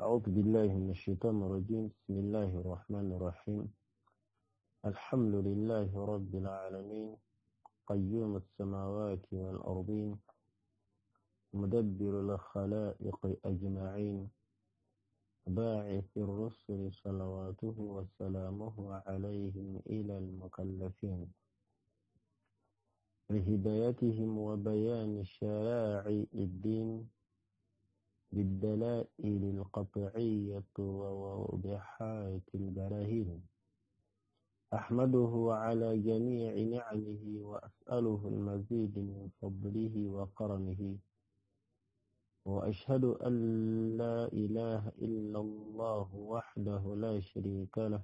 أعوذ بالله من الشيطان الرجيم. بسم الله الرحمن الرحيم. الحمد لله رب العالمين، قيوم السماوات والأرضين، مدبر الخلائق أجمعين، باعث الرسل صلواته وسلامه عليهم إلى المكلفين لهدايتهم وبيان شرائع الدين بالدلائل القطعية وواضحات البراهين. أحمده على جميع نعمه وأسأله المزيد من فضله وكرمه، وأشهد أن لا إله إلا الله وحده لا شريك له،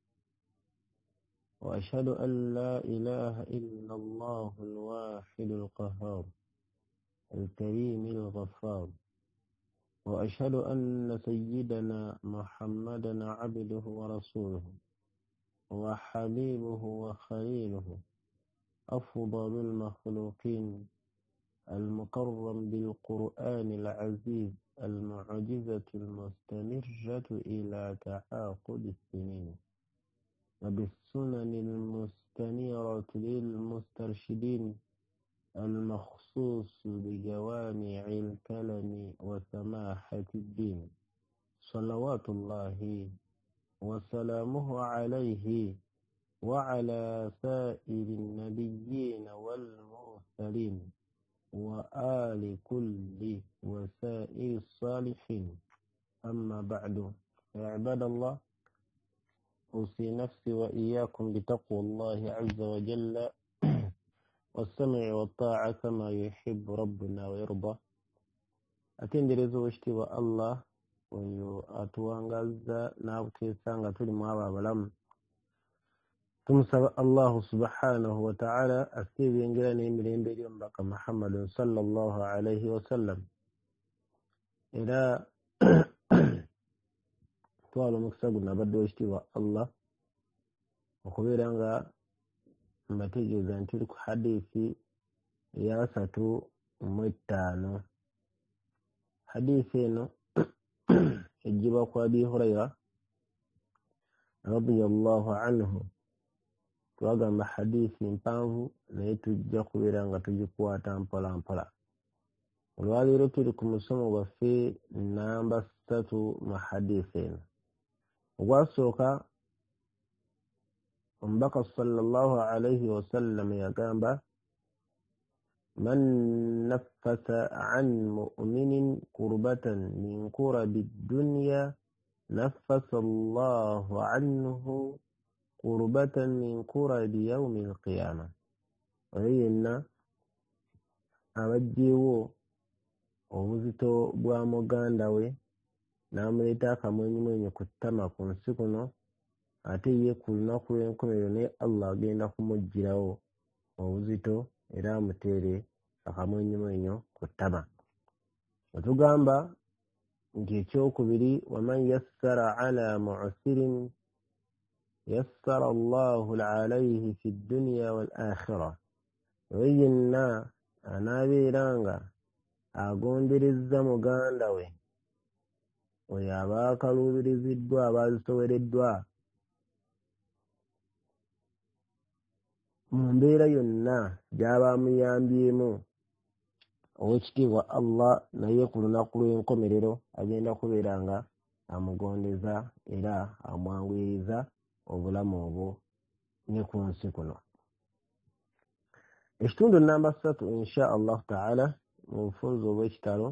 وأشهد أن لا إله إلا الله الواحد القهار الكريم الغفار، وأشهد أن سيدنا محمدا عبده ورسوله وحبيبه وخليله، أفضل المخلوقين، المكرم بالقرآن العزيز، المعجزة المستمرة إلى تعاقب السنين، وبالسنن المستنيرة للمسترشدين، المخصوص بجوامع الكلم وسماحة الدين، صلوات الله وسلامه عليه وعلى سائر النبيين والمرسلين وآل كل وسائر الصالحين. أما بعد، يا عباد الله، أوصي نفسي وإياكم بتقوى الله عز وجل والسمع والطاعة كما يحب ربنا ويرضى. Atenderezo washtiwa Allah oyo atuwangaza n'abuteesanga tuli mu abo abalamu. Tumusaba Allahu subhanahu wa ta'ala asibengera n'emirembe ery'omubaka Muhammadun sallallahu alayhi wa sallam. Era twala omukisa guno abadde washtiwa Allah okubeera nga mbategeeza nti tuli ku hadiisi eya 35. Hadiisi eno ejjibwa ku Abi Hurayra radiyallahu anhu. Twagamba hadiisi mpanvu naye tujja kubeera nga tugikwata mpola mpola. Olwaleero tuli ku musomo gwaffe namba 3 mu hadiisi eno. Ogwasooka omubaka sallallahu alayhi wa sallam yagamba, man naffasa an mu'minin kurbatan min kurabi dunya naffasa Allahu anhu kurbatan min kurabi yawmi al-qiyamah. Oyo yenna abajjeewo obuzito bwa muganda we n'amuleeta akamwenyumwenyu ku ttama ku nsi kuno, ate ye ku lunaku lw'enkomerero naye Allah agenda kumuggyirawo obuzito era amuteere akamwenyumwenyu ku ttama. Otugamba nti ekyokubiri, waman yassara ala mu'sirin yassara Allahu alayhi fi dunya wal akhirah. Oyo yenna anaabeeranga agonderezza muganda we, oyo aba akaluubiriziddwa, abazisowereddwa mu mbeera yonna gy'aba amuyambyemu, ow'ekitiibwa Allah naye ku lunaku lw'enkomerero agenda kubeera nga amugondeza era amwanguyiriza obulamu obwo ne ku nsi kuno. Ekitundu namba 3 insha Allah ta'ala mu bufunze obw'ekitalo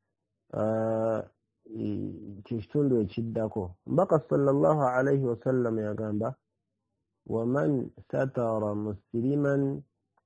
kitundu ekiddako. Mbaka sallallahu alayhi wa sallam yagamba, waman satara musliman,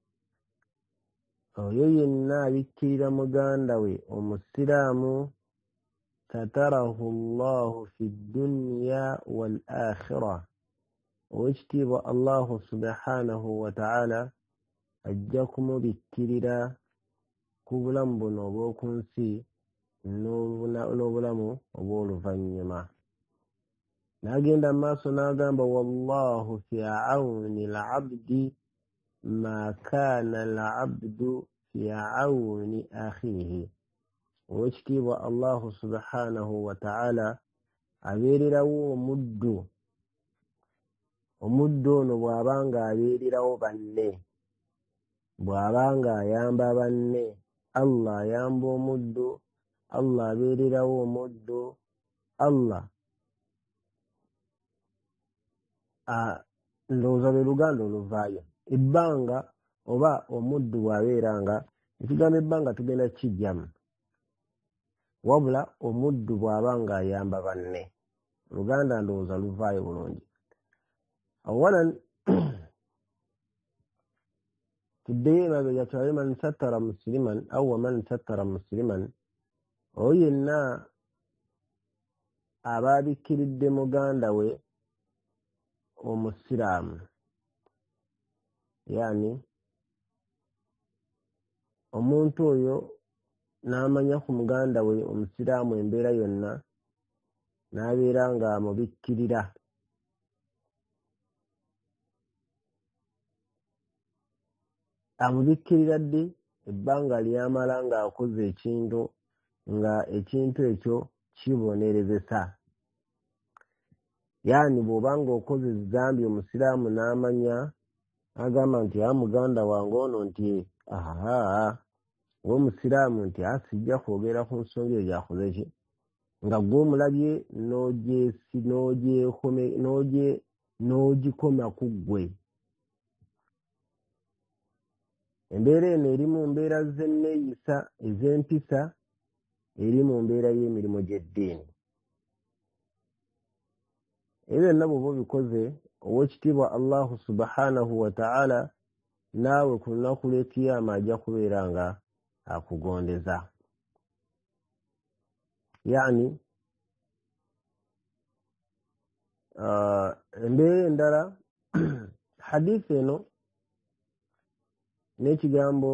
oyo yenna abikkirira muganda we omusiraamu, satarahu Allahu fi dunya wal akhirah. Owekitiibwa Allahu subhanahu wa ta'ala ajja kumubikkirira ku bulamu buno obw'oku nsi n'obulamu obw'oluvannyuma. N'agenda maaso n'agamba, wallahu fi auni al-abdi ma kana al-abdu fi auni akhihi. Owekitiibwa Allahu subhanahu wa ta'ala abeererawo omuddu ono bw'abanga abeererawo banne, bw'abanga ayamba banne, Allah ayamba omuddu, Allah abeererawo omuddu, Allah ndowooza lwe luganda oluvaayo. Ebbanga oba omuddu bw'abeeranga, ekigambo ebbanga tugenda kijjamu, wabula omuddu bw'abanga ayamba banne. Luganda ndowooza luvaayo bulungi. Awalan tuddeyo emabega twale man sattara musliman aw man sattara musliman, oyo yenna ababikkiridde muganda we omusiraamu, yani omuntu oyo n'amanya ku muganda we omusiraamu embeera yonna n'abeera nga amubikkirira, ddi ebbanga lyamala ng'akoze ekintu, nga ekintu ekyo kibonerezesa. Yani bw'obanga okoze zambi omusiraamu n'amanya, agamba nti muganda wange ono nti omusiraamu nti sijja kwogera ku nsonga eyo gyakoze ki, nga gw'omulabye n'ogikoma ku ggwe. Embeera eno eri mu mbeera z'enneeyisa ez'empisa, eri mu mbeera y'emirimu gy'eddiini. Ebyo byonna bw'oba obikoze, ow'ekitiibwa Allahu subhanahu wa ta'ala naawe ku lunaku lw'ekiyama ajja kubeera nga akugondeza. Yani embeera endala hadisi eno n'ekigambo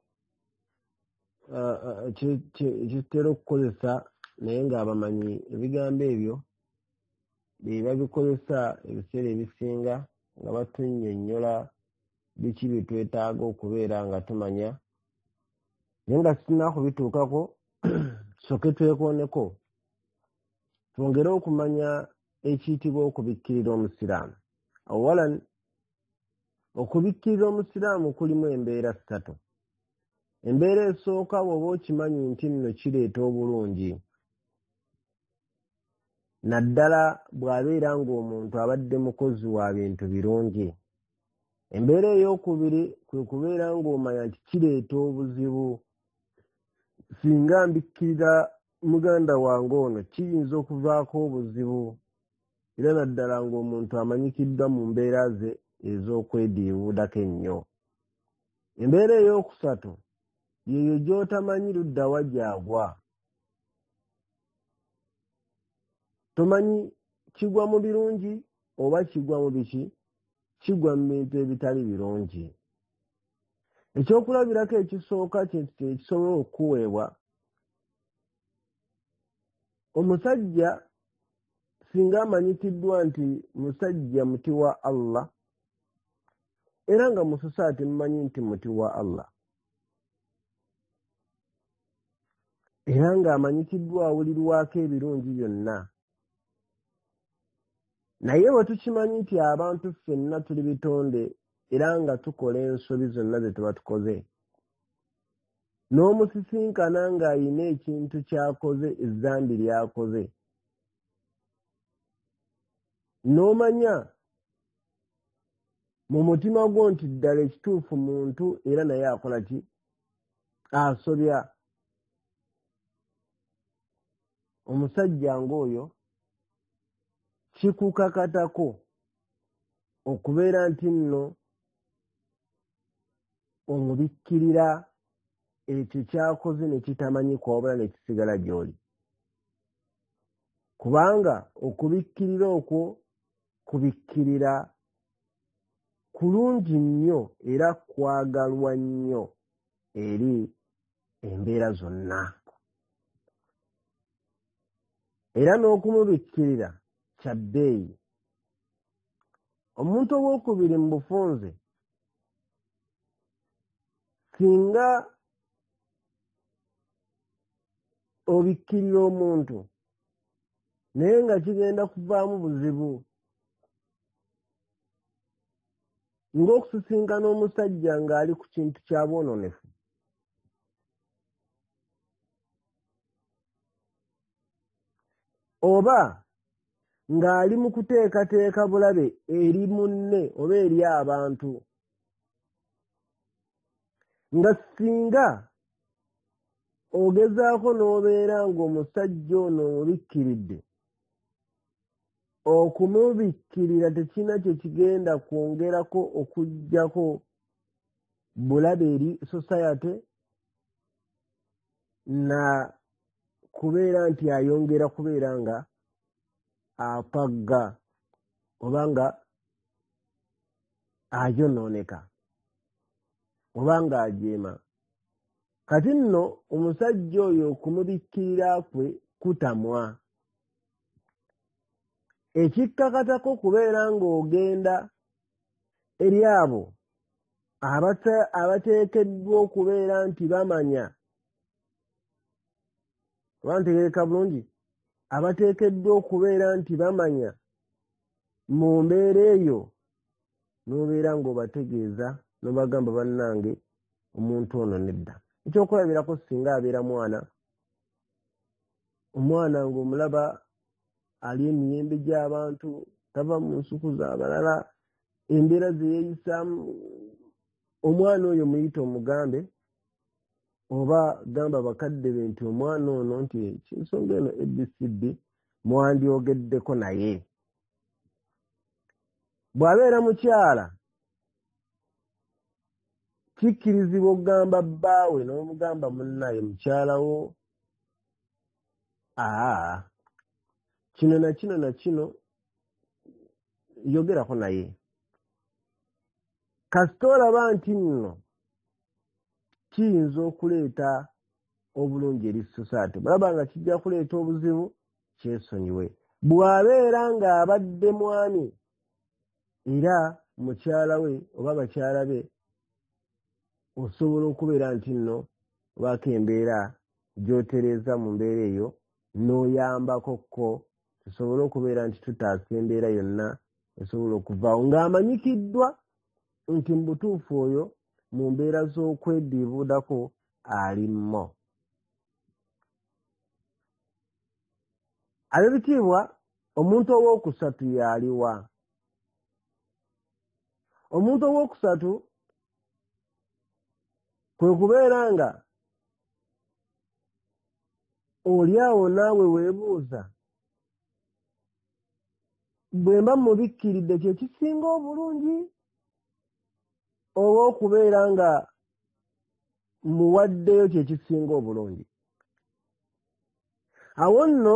kitera okukozesa, naye ng'abamanyi ebigambo ebyo bye babikozesa ebiseera ebisinga nga batunnyonnyola biki bye twetaaga okubeera nga tumanya, naye nga sinnakubituukako soke twekooneko twongere okumanya ekiyitibwa okubikkirira omusiraamu. Awalan, okubikkirira omusiraamu kulimu embeera ssatu. Embeera esooka bw'oba okimanyi nti nno kireeta obulungi, naddala bw'abeera ng'omuntu abadde mukozi wa bintu birungi. Embeera ey'okubiri kwe kubeera ng'omanya nti kireeta obuzibu, singa mbikkirira muganda wange ono kiyinza okuvaako obuzibu, era naddala ng'omuntu amanyikiddwa mu mbeera ze ez'okwediibuudako ennyo. Embeera ey'okusatu yeyo gy'otamanyi ludda wa gyagwa. Tomanyi kigwa mu birungi oba kigwa mu biki, kigwa mu bintu ebitali birungi. Ekyokulabirako ekisooka ekisobola okuweebwa, omusajja singa amanyikiddwa nti musajja muti wa Allah, era nga mu society mumanyi nti muti wa Allah, era ng'amanyikiddwa awulirwako ebirungi byonna, naye bwe tukimanyi nti abantu ffenna tuli bitonde era nga tukola ensobi zonna ze tuba tukoze, n'omusisinkana ng'ayina ekintu ky'akoze, ezzambi ly'akoze, n'omanya mu mutima gwo nti ddala ekituufu muntu era naye akola ki, asobya. Omusajja ng'oyo kikukakatako okubeera nti nno omubikkirira ekyo ky'akoze ne kitamanyi kwabula ne kisigala gy'oli, kubanga okubikkirira okwo kubikkirira kulungi nnyo era kwagalwa nnyo eri embeera zonna, era n'okumubikkirira kya bbeeyi. Omuntu ow'okubiri mu bufunze, singa obikkirira omuntu naye nga kigenda kuvaamu buzibu ng'okusisinkana omusajja ng'ali ku kintu kya bwononefu. Oba ng'ali mu kuteekateeka bulabe eri munne oba eri abantu, nga singa ogezaako n'obeera ng'omusajja ono omubikkiridde, okumubikkirira tekina kye kigenda kwongerako okuggyako bulabe eri society na kubeera nti ayongera kubeera nga apagga oba nga ayonooneka oba nga ajeema. Kati nno omusajja oyo okumubikkirira kwe kutamwa. Ekikkakatako kubeera ng'ogenda eri abo abateekeddwa okubeera nti bamanya, oba ntegereka bulungi, abateekeddwa okubeera nti bamanya mu mbeera eyo, n'obeera ng'obategeeza n'obagamba bannange omuntu ono nedda. Ekyokulabirako singa abeera omwana ng'omulaba ali emiyembe gy'abantu, tava mu nsuku z'abalala, embeera ze yeeyisaamu, omwana oyo muyite omugambe, oba gamba bakadde be nti omwana ono nti ensonga eno ABCD mwandyogeddeko naye. Bw'abeera mukyala kikkirizibwa okugamba bbaawe n'omugamba munnaye mukyalawo, kino na kino na kino yogerako naye. Kasita olaba nti nno kiyinza okuleeta obulungi eri society, bw'olaba nga kijja kuleeta obuzibu, kyesonyiwe. Bw'abeera ng'abadde mwami era mukyala we oba bakyala be, osobola okubeera nti nno obaako embeera gy'otereeza mu mbeera eyo n'oyambako ko, tusobole okubeera nti tutaasa embeera yonna esobola okuvaawo ng'amanyikiddwa nti mu butuufu oyo mu mbeera z'okwediibuudako alimmo. Ab'ebitiibwa, omuntu owookusatu y'aliwa? Omuntu owookusatu kwe kubeera nga oli awo naawe weebuuza, bwe mba mubikkiridde kye kisinga obulungi oba okubeera nga muwaddeyo kye kisinga obulungi? Awo nno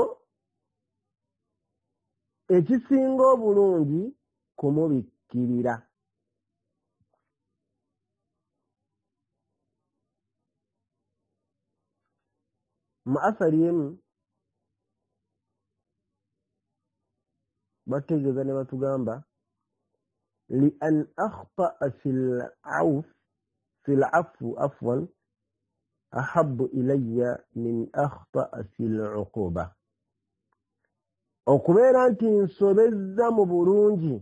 ekisinga obulungi kumubikkirira. Mu asali emu bategeeza ne batugamba li an akhta'a fil afwi afwan ahabbu ilayya min akhta'a fil uquba. Okubeera nti nsobezza mu bulungi,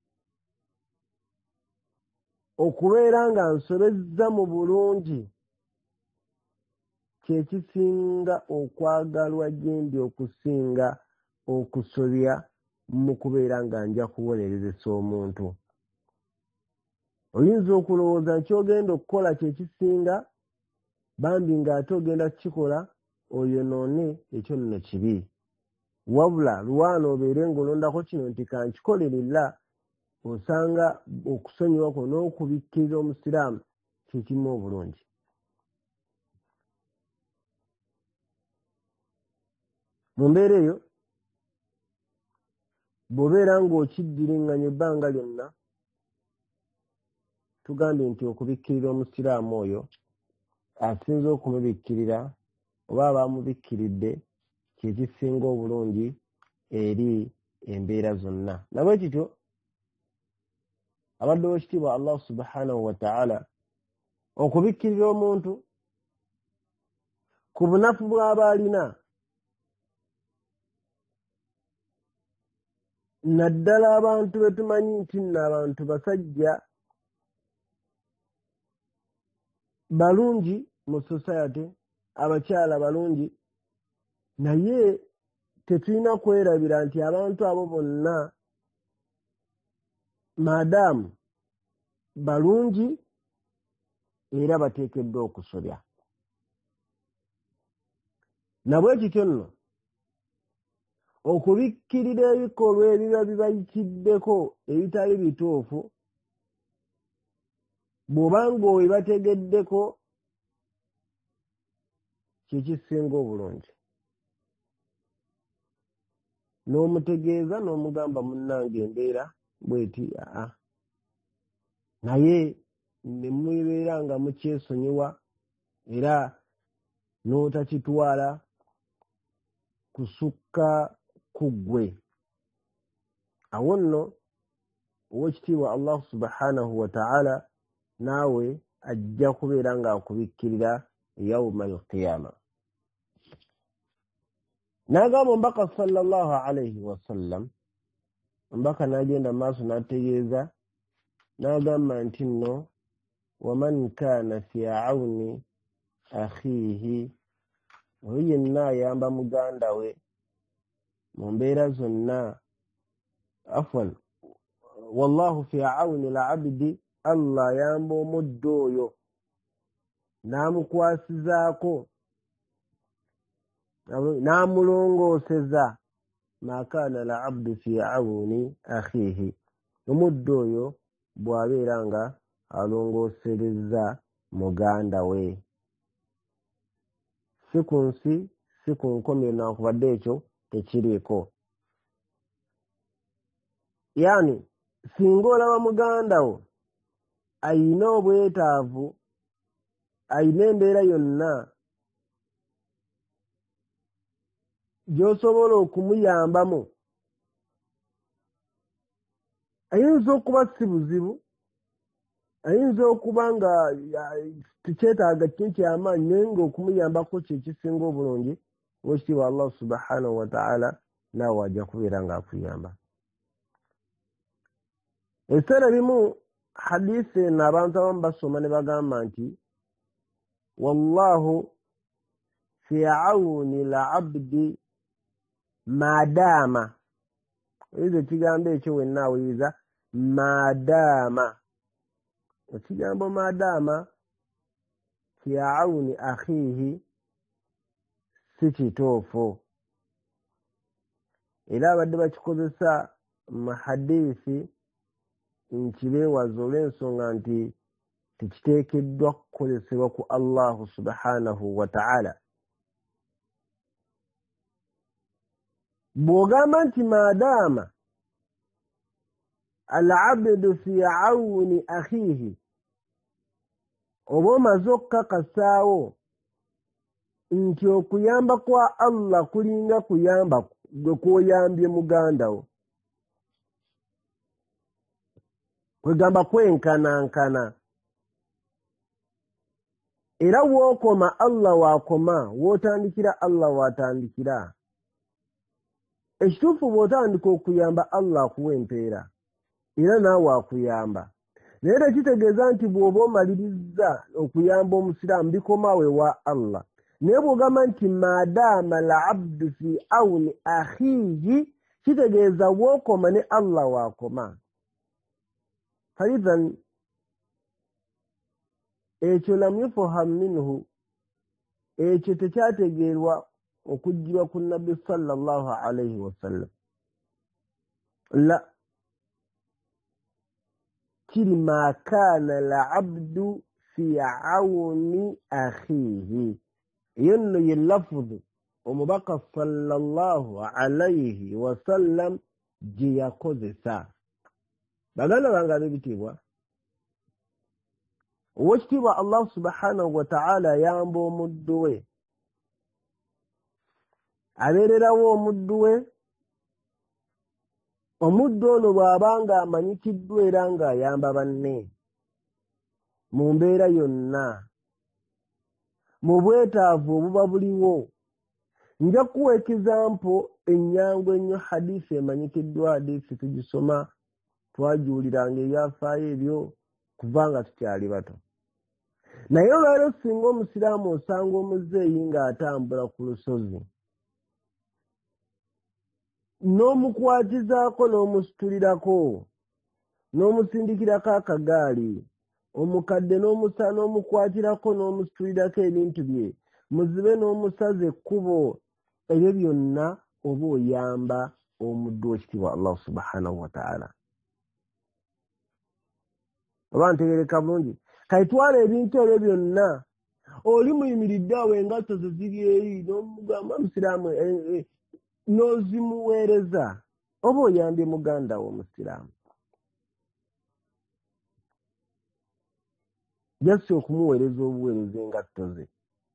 okubeera nga nsobezza mu bulungi kye kisinga okwagalwa gyendi okusinga okusobya mu kubeera nga nja kubonerezesa omuntu. Oyinza okulowooza ky'ogenda okukola kye kisinga, bambi ng'ate ogenda kukikola oyonoone, ekyo nno kibi. Wabula lwana obeere ng'olondako kino nti kankikole lillah, osanga okusonyiwa kwo n'okubikkiriza omusiraamu kye kimu obulungi. Mu mbeera eyo bw'obeera ng'okiddiringanya ebbanga lyonna, tugambye nti okubikkirira omusiraamu oyo asinze okumubikkirira oba abamubikkiridde kye kisinga obulungi eri embeera zonna. Nabwe kityo abadde w'ekitiibwa Allah subhanahu wa ta'ala okubikkirira omuntu ku bunafu bw'aba alina naddala abantu betumanyi nti abantu basajja balungi mu society, abakyala balungi, naye tetulina kwerabira nti abantu abo bonna maadaamu balungi era bateekeddwa okusobya. Nabwe kityo nno okubikkirira ebikolwa ebiba bibayikiddeko ebitali bituufu, bw'oba ng'obibategeddeko kyekisinga obulungi. N'omutegeeza n'omugamba munnange embeera bweti naye ne mubeera nga mukyesonyiwa era n'otakitwala kusukka ku ggwe. Awo nno ow'ekitiibwa Allah subhanahu wa ta'ala naawe ajja kubeera ng'akubikkirira yawma al-qiyama. N'agamba omubaka sallallahu alayhi wa sallam, omubaka n'agenda maaso n'ategeeza n'agamba nti nno waman kaana fi awni akhiihi, oyo yenna ayamba muganda we mu mbeera zonna, afwan wallahu fi awni al-abdi, Allah ayamba omuddu oyo n'amukwasizaako n'amulongooseza, ma kaana al-abdu fi awni akhiihi, omuddu oyo bw'abeera nga alongoosereza muganda we, si ku nsi si ku nkomyo nakubadde ekyo tekiriiko. Yani singa olaba muganda wo ayina obwetaavu, ayina embeera yonna gy'osobola okumuyambamu, ayinza okuba si buzibu, ayinza okuba nga tekyetaaga kintu kyamaanyi, naye ng'okumuyambako kyekisinga obulungi, wekitiibwa Allah subhanahu wa ta'ala naawe ajja kubeera ng'akuyamba. Ebiseera bimu hadisi eno abantu abamu basoma ne bagamba nti wallahu fi awni al-abdi maadaama, oyiza ekigambo ekyo wenna awuliriza maadaama, ekigambo maadaama fi awni akhiihi si kituufu, era abadde bakikozesa mu hadisi nkibeewaza olw'ensonga nti tekiteekeddwa kukozesebwa ku Allahu subhanahu wa ta'ala. Bw'ogamba nti maadaama al-abdu fi awni akhiihi, oba omaze okukakasaawo nti okuyamba kwa Allah kulinga kuyamba gwe kw'oyambye muganda wo, kwegamba kwenkanankana, era wookoma Allah waakoma, wootandikira Allah waatandikira. Ekituufu bw'otandika okuyamba Allah akuwa empeera era naawe akuyamba, naye tekitegeeza nti bw'oba omalirizza okuyamba omusiraamu bikomawo ewa Allah. Naye bw'ogamba nti maadaama al-abdu fi awni akhiihi, kitegeeza wookoma ne Allah waakoma. Faidhan ekyo lam yufham minhu, ekyo tekyategeerwa okujjirwa ku nabbi sallallahu alayhi wasallam. La, kiri ma kaana al-abdu fi awni akhiihi, eyo nno ye lafuzu omubaka sallallahu alayhi wasallam gye yakozesa. Baganda bange ab'ebitiibwa, ow'ekitiibwa Allah subhanahu wa ta'ala ayamba omuddu we, abeererawo omuddu we, omuddu ono bw'aba ng'amanyikiddwa era ng'ayamba banne mu mbeera yonna, mu bwetaavu obuba buliwo, nja kuwa example ennyangu ennyo hadisi emanyikiddwa hadisi tugisoma twajuuliranga ebyafaayo ebyo kubanga tukyali bato. Naye olwaleero singa omusiraamu osanga omuzeeyi ng'atambula ku lusozi n'omukwatizaako n'omusitulirako n'omusindikirako akagaali, omukadde n'omukwatirako n'omusitulirako ebintu bye, muzibe n'omusaze ekkubo, ebyo byonna oba oyamba omuddu w'ekitiibwa Allah subhanahu wa ta'ala. Oba ntegereka bulungi? Kayitwala ebintu ebyo byonna oli muyimiridde awo engatto ze ziri eri n'omugamba musiraamu n'ozimuweereza, oba oyambye muganda wo omusiraamu. Jasi okumuweereza obuweereza engatto ze.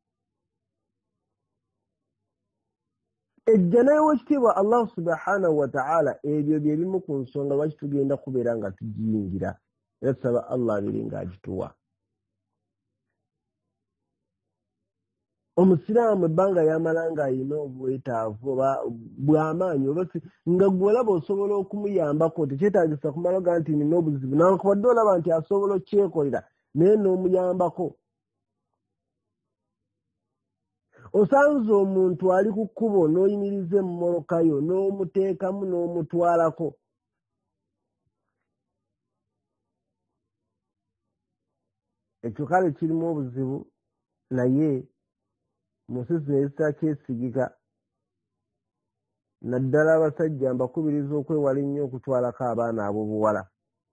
Ejja naye w'ekitiibwa Allah subhanahu wa ta'ala, ebyo bye bimu ku nsonga lwaki tugenda kubeera nga tugiyingira. Era tusaba Allah abeere ng'agituwa. Omusiraamu ebbanga yamala ng'ayina obwetaavu oba bw'amaanyi oba nga gw'olaba osobola okumuyambako, tekyetaagisa kumalaga nti nina obuzibu nankubadde olaba nti asobola okyekolera naye n'omuyambako. Osanze omuntu ali ku kkubo n'oyimiriza emmoloka yo n'omuteekamu n'omutwalako. Ekyo kale kirimu obuzibu, naye mu nsi zino ezitakyesigika, naddala abasajja mbakubiriza okwewala ennyo okutwalako abaana ab'obuwala.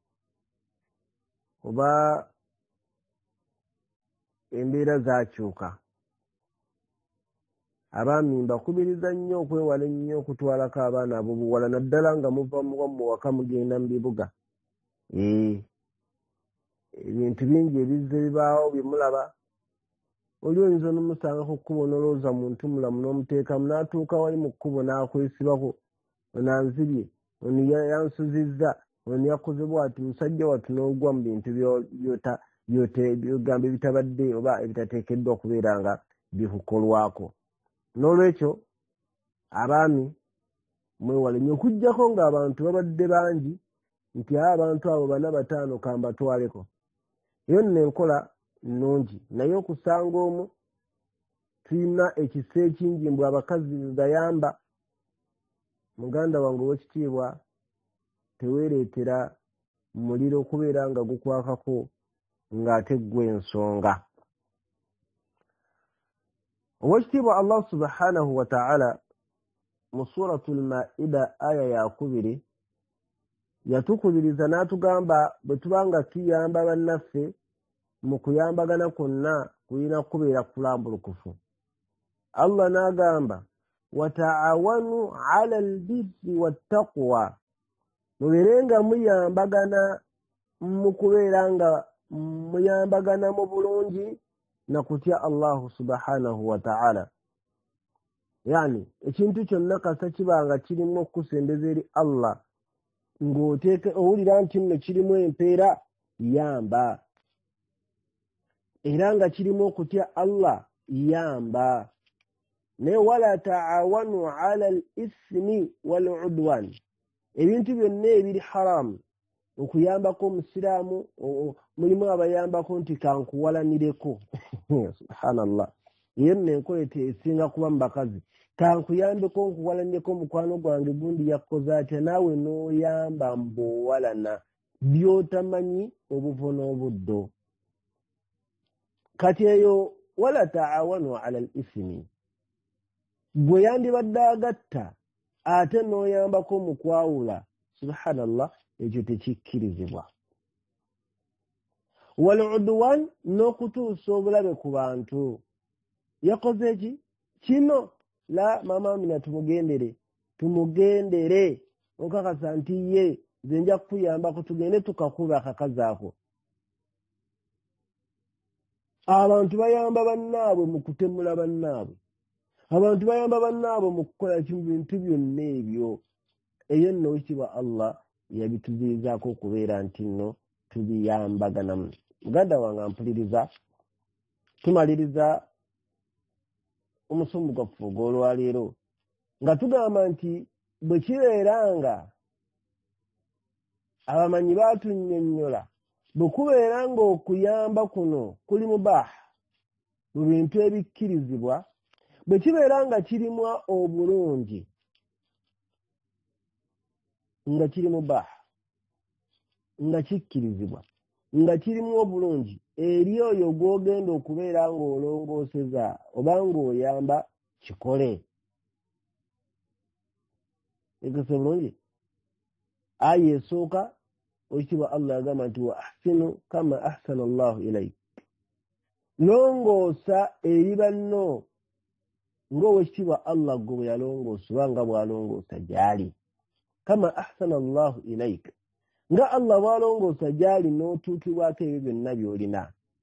Oba embeera zakyuka, abaami mbakubiriza nnyo okwewala ennyo okutwalako abaana ab'obuwala, naddala nga muva mu waka mugenda mu bibuga. Ebintu bingi ebizze bibaawo bye mulaba. Oli oyinza n'omusanga ku kkubo n'olowooza muntu mulamu n'omuteekamu, n'atuuka wali mu kkubo n'akwesibako, onanzibye, ono yansuzizza, ono yakoze bw'ati, musajja wattu n'ogwa mu bintu by'ogamba ebitabadde oba ebitateekeddwa okubeera nga bikukolwako. N'olwekyo abaami mwewale nnyo, okuggyako ng'abantu babadde bangi nti abantu abo 4 5 kambatwaleko. Eyo nno enkola nnungi, naye okusanga omu tulina ekisa ekingi mbwe abakazi gayamba. Muganda wange ow'ekitiibwa, teweereetera muliro okubeera nga gukwakako ng'ate ggwe ensonga. Ow'ekitiibwa Allah subhanahu wa ta'ala mu suratul Maida aya ya 2 yatukubiriza n'atugamba bwe tubanga tuyamba bannaffe mu kuyambagana kwonna kulina kubeera kulambulukufu. Allah n'agamba wataawanu ala albirri wattaqwa, mubeerenga muyambagana mu kubeera nga muyambagana mu bulungi na kutya Allah subhanahu wa ta'ala. Yani ekintu kyonna kasa kibanga kirimu okusembeza eri Allah ng'oteeka owulira nti nno kirimu empeera, yamba. Era nga kirimu okutya Allah, yamba. Naye wala taawanu ala al-ismi wal-udwan, ebintu byonna ebiri haramu okuyambako omusiraamu, mulimu abayambako nti kankuwalanireko. Subhanallah. Iyo nno enkola esinga kuba mu bakazi. Kankuyambeko nkuwalanireko mukwano gwange gundi yakoze atya, naawe n'oyamba mb'owalana by'otamanyi obuvo n'obuddo. Kati eyo wala taawanu ala al-ismi, gwe yandibadde agatta ate n'oyambako mu kwawula, subhanallah, ekyo tekikkirizibwa. Wal udwan, n'okutuusa obulabe ku bantu. Yakoze eki kino, la mama Amina tumugendere okakasa nti ye nze nja kukuyambako, tugende tukakuba akakazi ako. Abantu bayamba bannaabwe mu kutemula bannaabwe, abantu bayamba bannaabwe mu kukola bintu byonna ebyo. Eyo nno wekitiibwa Allah yabituziizaako okubeera nti nno tubiyambaganamu. Muganda wange ampuliriza, tumaliriza omusomo gwaffe ogw'olwaleero nga tugamba nti bwe kibeeranga abamanyi baatunnyonnyola bwe kubeeranga okuyamba kuno kuli mubaaha mu bintu ebikkirizibwa bwe kibeeranga kirimu obulungi nga kiri mubaaha nga kikkirizibwa nga kirimu obulungi eri oyo gw'ogenda okubeera ng'olongooseza oba ng'oyamba kikole. Ekese bulungi aya esooka ekitiibwa Allah yagamba nti wa ahsinu kama ahsana Allahu ilayk, longoosa eri banno ng'owekitiibwa Allah gwe bwe yalongoosa oba nga bw'alongoosa gy'ali. Kama ahsana Allahu ilayk, nga Allah bw'alongoosa gy'ali n'otuukibwako ebyo byonna by'olina.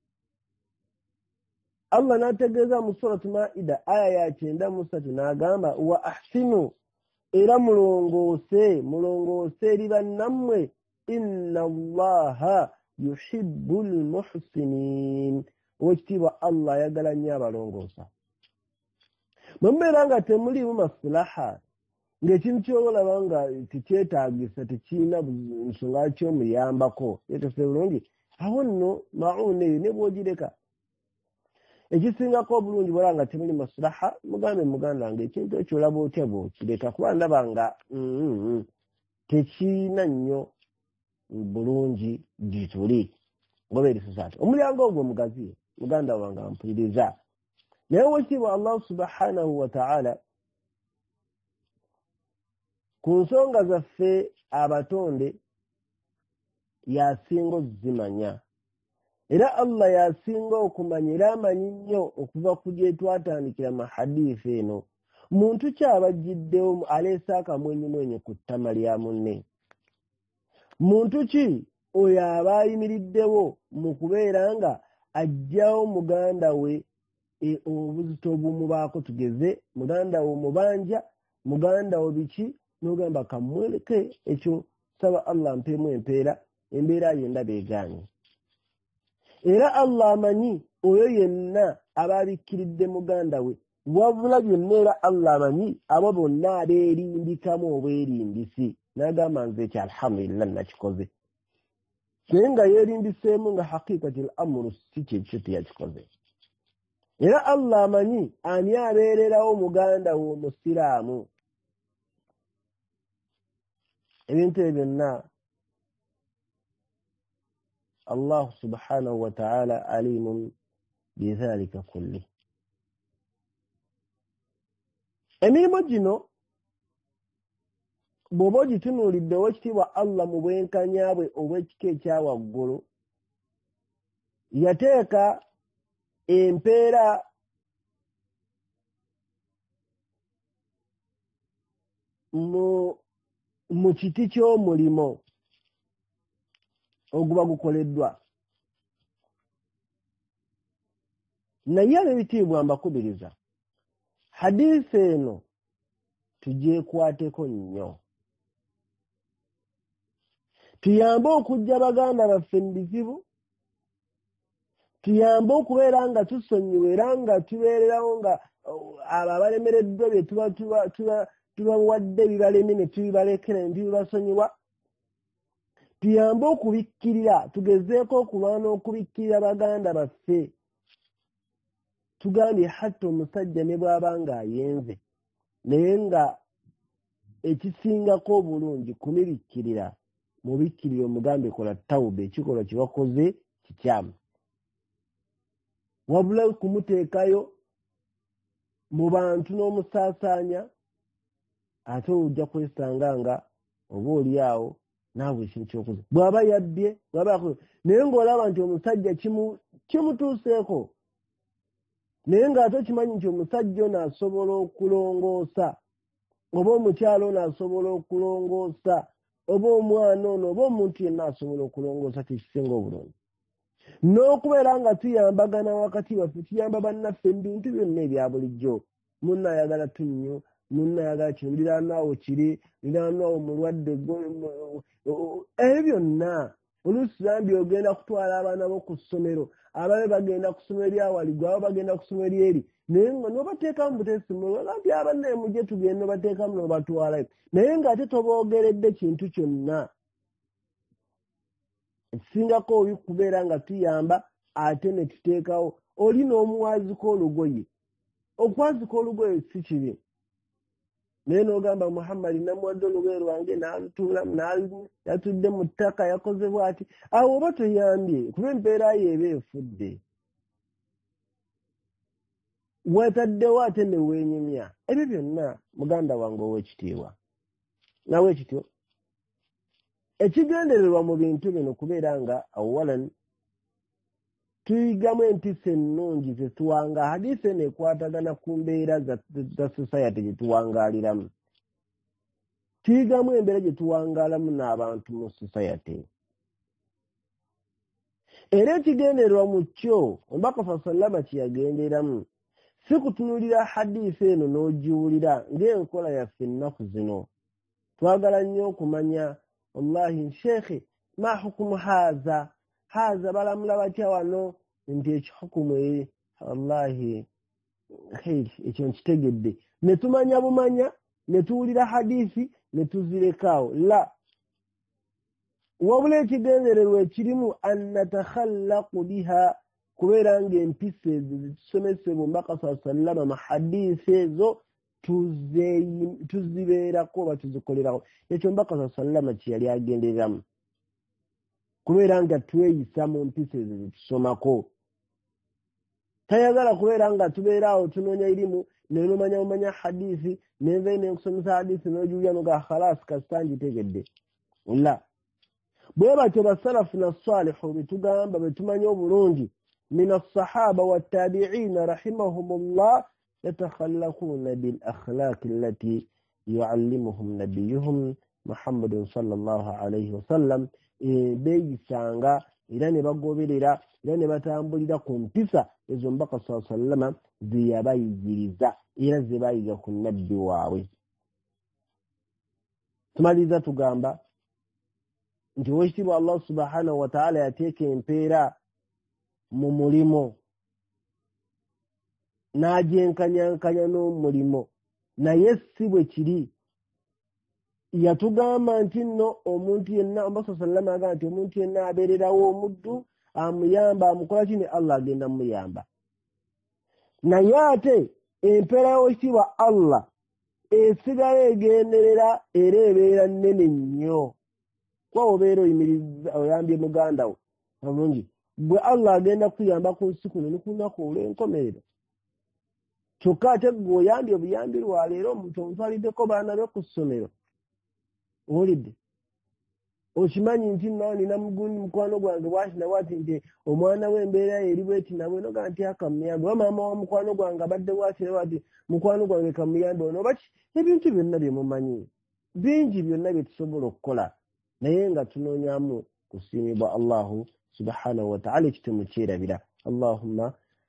Allah n'ategeeza mu suratu Maida aya ya 93 n'agamba wa ahsinu, era mulongoose eri bannammwe, inna Allaha yuhibbul muhsinin, owekitiibwa Allah ayagala nnyo abalongoosa. Bwe mubeera nga temuliimu maslaha ng'ekintu ky'olaba nga tekyetaagisa tekirina nsonga ky'omuyambako yetese bulungi, awo nno ma'uuna eyo ne bw'ogireka. Ekisingako obulungi bw'olaba nga temuli maslaha, mugambe muganda wange ekintu ekyo olaba otya bw'okireka, kuba ndaba nga tekirina nnyo bulungi gituli ngoba erisosaati. Omulyango ogwo mugazi muganda wange ampuliriza. Naye wekitiibwa Allah subhanahu wa ta'ala ku nsonga zaffe abatonde yasinga ozimanya, era Allah yasinga okumanya era amanyi nnyo okuva ku gye twatandikira mu hadiisi eno. Muntu kyabajjiddewo aleese akamwenyumwenyu ku ttama lya munne? Muntu ki oyo aba ayimiriddewo mu kubeera nga ajjawo muganda we obuzito obumubaako, tugeze muganda we omubanja, muganda we biki, n'ogamba kamweleke ekyo, saba Allah mpeemu embeera yenda beegaanye. Era Allah amanyi oyo yenna aba abikkiridde muganda we, wabula byonna era Allah amanyi abo bonna abeerindikamu obwerindisi. N'agamba nze ekyo alhamdulillah nakikoze. Naye nga yeerindiseemu nga haqiqatil amru si kyekyo teyakikoze. Era Allah amanyi ani abeererawo muganda we omusiraamu. Ebintu ebyo byonna Allah subhanahu wa ta'ala alimun bizalika kulli. Emirimu gino bw'oba ogitunuulidde owekitiibwa Allah mu bwenkanya bwe obw'ekika ekya waggulu yateeka empeera mu kiti ky'omulimo oguba gukoleddwa. Naye ab'ebitiibwa mbakubiriza, hadiisi eno tugyekwateko nnyo, tuyambe okujja baganda baffe mu bizibu, tuyambe okubeera nga tusonyiwe era nga tubeererawo nga abo abalemereddwa bye tubawadde bibalemye ne tubibalekera ne tubibasonyiwa. Tuyambe okubikkirira, tugezeeko okulwana okubikkirira baganda baffe. Tugambye hatta omusajja ne bw'aba nga ayenze naye nga ekisingako obulungi kumubikkirira, mubikkirire omugambe kola tawuba, ekikolwa kye wakoze kikyamu. Wabula kumuteekayo mu bantu n'omusaasaanya, ate ojja kwesanga nga oba oli awo naawe ekintu kyokoze. Bw'aba yabbye, naye ng'olaba nti omusajja kimutuuseeko, naye ng'ate okimanyi nti omusajja ono asobola okulongoosa, oba omukyalo ono asobola okulongoosa, oba omwana ono oba omuntu yenna asobola okulongoosa, tekisinga obulungi. N'okubeera nga tuyambagana wakati waffe, tuyamba bannaffe mu bintu byonna ebya bulijjo. Munno ayagala tunnyo, munno ayagala kino, liraanwawo kiri, liraanwawo mulwadde, ebyo byonna oluusi zambi ogenda kutwala abaana bo ku ssomero ababe bagenda ku ssomero lyawaligwe abo bagenda ku ssomero lyeri naye nga n'obateekamu buteesimulwa nti abanne mujje tugenda obateekamu n'obatwalayo naye ng'ate toboogeredde kintu kyonna ekisingako obi kubeera nga tuyamba ate ne tuteekawo oli n'omuwaziko olugoye okwazika olugoye si kibi naye n'ogamba Muhammad namuwadde olugoye lwange n'alutuulamu yatudde mu ttaka yakoze bw'ati awo oba toyambye kuba empeera ye eba efudde weetaddewo ate ne weenyumya ebyo byonna muganda wange ow'ekitiibwa nawe ekityo ekigendererwa mu bintu bino kubeera nga awalan tuyigamu empisa ennungi zetuwanga hadisi eno ekwatagana ku mbeera za society gye tuwangaaliramu tuyigamu embeera gye tuwangaalamu n'abantu mu society era ekigendererwa mu kyo omubaka sallama kye yagenderamu si kutunuulira hadisi eno n'ogiwulira ng'enkola yaffe ennaku zino twagala nnyo okumanya wallahi sheekhe ma hukumu haza balamula batya wano nti ekihukumu wallahi ekyo nkitegedde ne tumanya bumanya ne tuwulira hadisi ne tuzirekawo la wabula ekigendererwa ekirimu an natakhallaqu biha kubeera ng'empisa ezo zitusomesebwa omubaka sallama mu hadisi ezo tuzibeerako oba tuzikolerawo ekyo omubaka sallama kye yali agendereramu kubeera nga tweyisa mu mpisa ezo zetusomako tayagala kubeera nga tubeeraawo tunoonya irimu nenomanya hadisi nenvayo nenkusomesa hadisi nojuulya noga khalasi kasitangitegedde la bwe batyo basalafu nassalihu betugamba betumanya obulungi min assahaba wattabiina rahimahumullah yatakhallaquna bil akhlaqi allati yuallimuhum nabiyuhum muhammadun sallallahu alayhi wasallam beeyisanga era ne bagoberera era ne batambulira ku mpisa ezo mbaka sallama zeyabayigiriza era ze bayiga ku nabbi waabwe tumaliriza tugamba nti wekitiibwa Allah subhanahu wa ta'ala yateeka empeera mu mulimo n'agyenkanyankanya n'omulimo naye si bwe kiri yatugamba nti nno omuntu yenna omubaka sallama agamba nti omuntu yenna abeererawo omuddu amuyamba amukola kini Allah agenda muyamba naye ate empeera y'ekitiibwa Allah esigala egenderera era ebeera nnene nnyo kwa obeera oyimiriza oyambye muganda wo obulungi gwe Allah agenda kuyamba ku nsi kuno ne ku lunaku olw'enkomerero kyokka ate gwe oyambye obuyambi lwa leero omuntu omutwaliddeko baana be ku ssomero owulidde okimanyi nti nawo nina mukwano gwange bwati nabwati nti omwana w'embeera eri bweti nabwe noga nti akamuyambe oba maama wa mukwano gwange abadde bwati nabwati mukwano gwange kamuyambe ono oba ebintu byonna byemumanyi bingi byonna byetusobola okukola naye nga tunoonyamu kusiimibwa Allahu subhanahu wa ta'ala ekitemu kyerabira Allahumma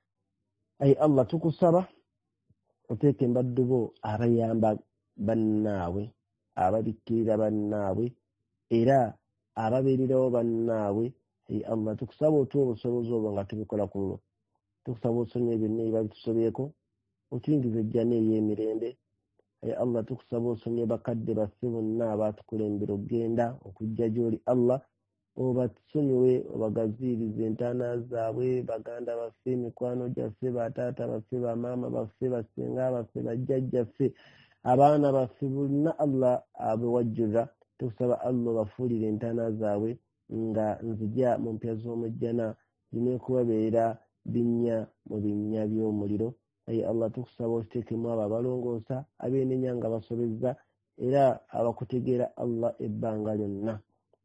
ay Allah tukusaba oteeke embaddu bo abayamba bannaabwe ababikkirira bannaabwe era ababeererawo bannaabwe ay Allah tukusaba otuwa obusobozi obwo nga tubikola kuno tukusaba osonyiwe byonna ebiba bitusobyeko otuyingiza ejjana ey'emirembe ay Allah tukusaba osonyiwe bakadde baffe bonna abaatukulembera okugenda okujja gy'oli Allah obatusonyiwe obagaziirize entaana zaabwe baganda baffe mikwano gyaffe bataata baffe bamaama baffe basenga baffe bajjajjaffe abaana baffe bonna Allah abewajjuza tukusaba Allah bafuulire entaana zaabwe nga nzija mu mpya z'omujjana zireme kubabeera binnya mu binnya by'omuliro ay Allah tukusaba okiteekemu abo abalongoosa abeenenya nga basobezza era abakutegeera Allah ebbanga lyonna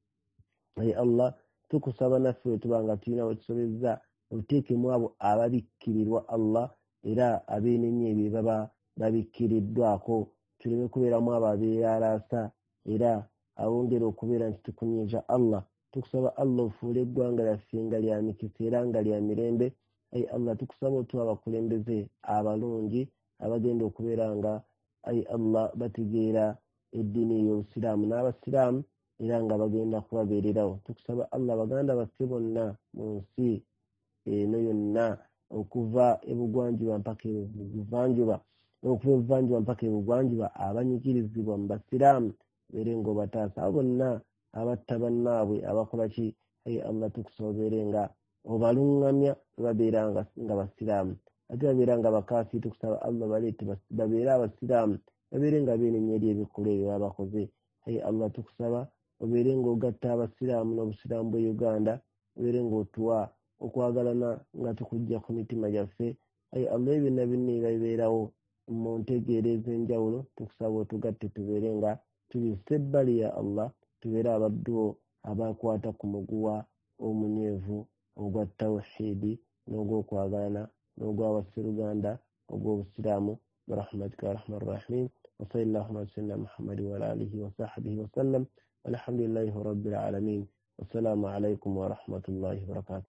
ay Allah tukusaba naffe wetuba nga tulina wetusobezza oteekemu abo ababikkirirwa Allah era abeenenya ebyo baba babikkiriddwako tuleme kubeeramu abo abeeraraasa era abongera okubeera nti tukunyiiza Allah tukusaba Allah ofuule eggwanga lyaffe nga lya mikisa era nga lya mirembe ay Allah tukusaba otuwa abakulembeze abalungi abagenda okubeera nga ay Allah bategeera eddiini y'obusiraamu n'abasiraamu era nga bagenda kubabeererawo. Tukusaba Allah baganda baffe bonna mu nsi eno yonna okuva ebugwanjuba mpaka ebuvanjuba okuva ebuvanjuba mpaka ebugwanjuba abanyigirizibwa mu basiraamu beere ng'obataasa abo bonna abatta bannaabwe abakola ki ayi Allah tukusaba beere nga obaluŋŋamya babeera nga basiraamu ate babeera nga bakaafiri. Tukusaba Allah baleete babeere abasiraamu babeere nga beenenya eri ebikolwa ebyo babakoze. Ayi Allah tukusaba obeere ng'ogatta abasiraamu n'obusiraamu bwe Uganda obeere ng'otuwa okwagalana nga tukujja ku mitima gyaffe. Ayi Allah byonna binne bibeerawo mu ntegeero ez'enjawulo tukusaba otugatte tubeere nga tuli sebbali ya Allah tubeere abadduwo abakwata ku muguwa omunyeevu ogwa tawhiidi n'ogw'okwagalana n'ogw'abasiruganda ogw'obusiraamu برحمتك يا ارحم الراحمين وصلى اللهم على سيدنا محمد وعلى اله وصحبه وسلم والحمد لله رب العالمين والسلام عليكم ورحمة الله وبركاته.